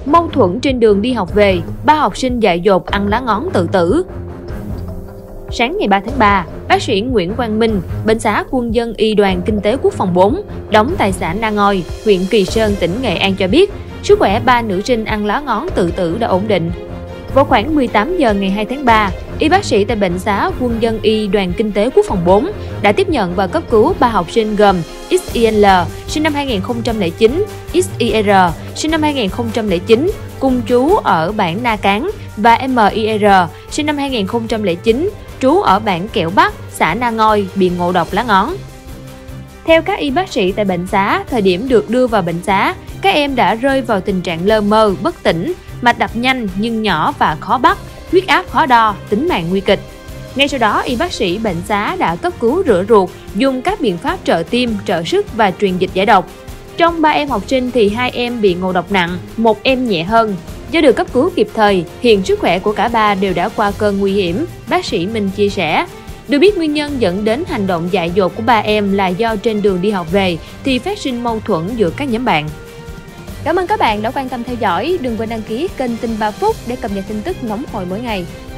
Mâu thuẫn trên đường đi học về, 3 học sinh dại dột ăn lá ngón tự tử. Sáng ngày 3 tháng 3, bác sĩ Nguyễn Quang Minh, bệnh xá Quân dân Y đoàn Kinh tế Quốc phòng 4, đóng tại xã Na Ngoi, huyện Kỳ Sơn, tỉnh Nghệ An cho biết, sức khỏe 3 nữ sinh ăn lá ngón tự tử đã ổn định. Vào khoảng 18 giờ ngày 2 tháng 3, y bác sĩ tại bệnh xá Quân dân Y đoàn Kinh tế Quốc phòng 4 đã tiếp nhận và cấp cứu 3 học sinh gồm XIL sinh năm 2009, XIR sinh năm 2009, cùng trú ở bản Na Cán và MIR sinh năm 2009, trú ở bản Kẹo Bắc, xã Na Ngoi bị ngộ độc lá ngón. Theo các y bác sĩ tại bệnh xá, thời điểm được đưa vào bệnh xá, các em đã rơi vào tình trạng lơ mơ, bất tỉnh, mạch đập nhanh nhưng nhỏ và khó bắt, huyết áp khó đo, tính mạng nguy kịch. Ngay sau đó, y bác sĩ bệnh xá đã cấp cứu rửa ruột, dùng các biện pháp trợ tim, trợ sức và truyền dịch giải độc. Trong 3 em học sinh thì 2 em bị ngộ độc nặng, 1 em nhẹ hơn. Do được cấp cứu kịp thời, hiện sức khỏe của cả 3 đều đã qua cơn nguy hiểm, bác sĩ Minh chia sẻ. Được biết nguyên nhân dẫn đến hành động dại dột của 3 em là do trên đường đi học về thì phát sinh mâu thuẫn giữa các nhóm bạn. Cảm ơn các bạn đã quan tâm theo dõi, đừng quên đăng ký kênh Tin 3 phút để cập nhật tin tức nóng hổi mỗi ngày.